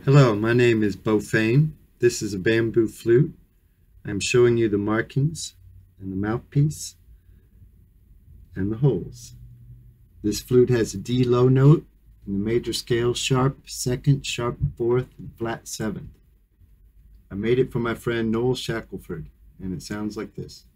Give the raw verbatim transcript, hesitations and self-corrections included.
Hello, my name is Beau Fain. This is a bamboo flute. I'm showing you the markings and the mouthpiece and the holes. This flute has a D low note in the major scale, sharp second, sharp fourth, and flat seventh. I made it for my friend Noel Shackelford, and it sounds like this.